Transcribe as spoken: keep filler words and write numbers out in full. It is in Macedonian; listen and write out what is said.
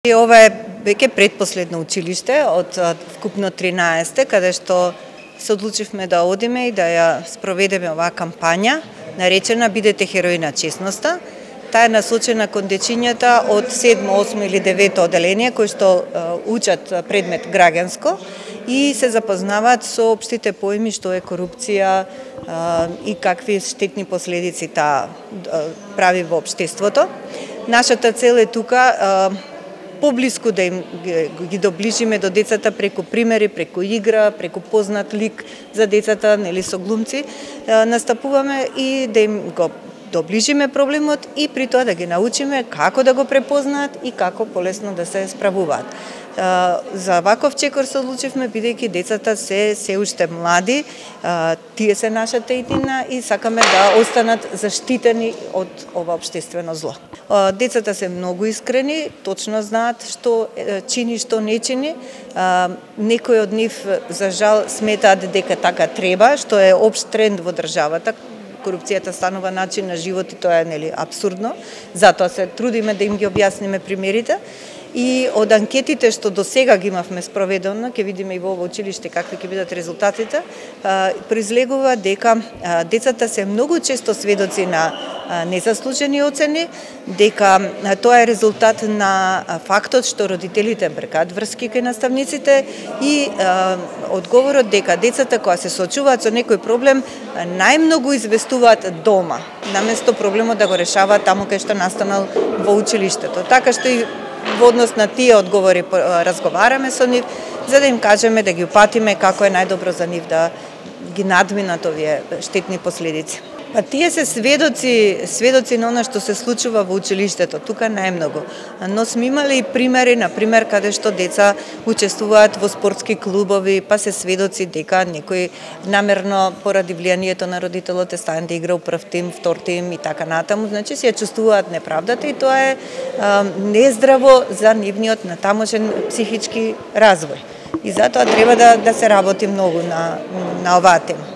И ова е веќе предпоследно училиште од вкупно тринаесет, каде што се одлучивме да одиме и да ја спроведеме оваа кампања, наречена "Бидете херои на честноста". Таа е насочена кон дечињата од седмо, осмо или девето оделение, кои што учат предмет граѓанско и се запознаваат со општите поими што е корупција и какви штетни последици таа прави во општеството. Нашата цел е тука поблиску да им ги доближиме до децата преку примери, преку игра, преку познат лик за децата, нели со глумци, настапуваме и да им го доближиме проблемот и при тоа да ги научиме како да го препознаат и како полесно да се справуваат. За ваков чекор се одлучивме бидејќи децата се се уште млади, тие се нашата иднина и сакаме да останат заштитени од ова општествено зло. Децата се многу искрени, точно знаат што чини, што не чини. Некои од нив за жал сметаат дека така треба, што е општ тренд во државата. Корупцијата станува начин на живот и тоа е нели апсурдно. Затоа се трудиме да им ги објасниме примерите. И од анкетите што до сега ги имавме спроведено, ќе видиме и во ова училиште какви ќе бидат резултатите, произлегува дека децата се многу често сведоци на незаслужени оцени, дека тоа е резултат на фактот што родителите бркаат врски кај наставниците и одговорот дека децата кога се соочуваат со некој проблем најмногу известуваат дома, наместо проблемот да го решаваат таму кај што настанал во училиштето. Така што и во однос на тие одговори разговараме со нив, за да им кажеме да ги упатиме како е најдобро за нив да ги надминат овие штетни последици. Па тие се сведоци, сведоци на она што се случува во училиштето, тука најмногу. Но сме имале и примери, на пример, каде што деца учествуваат во спортски клубови, па се сведоци дека некој намерно поради влијанието на родителот е ставен да игра у прв тим, втор тим и така натаму, значи се ја чувствуваат неправдата и тоа е а, нездраво за нивниот натамошен психички развој. И затоа треба да, да се работи многу на, на оваа тема.